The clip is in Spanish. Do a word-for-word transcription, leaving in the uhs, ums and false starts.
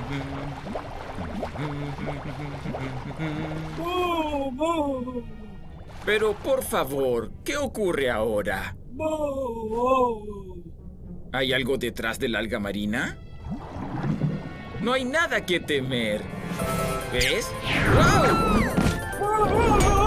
¡Bu, bu! Pero por favor, ¿qué ocurre ahora? ¡Bu! ¿Hay algo detrás del alga marina? No hay nada que temer. ¿Ves? ¡Wow!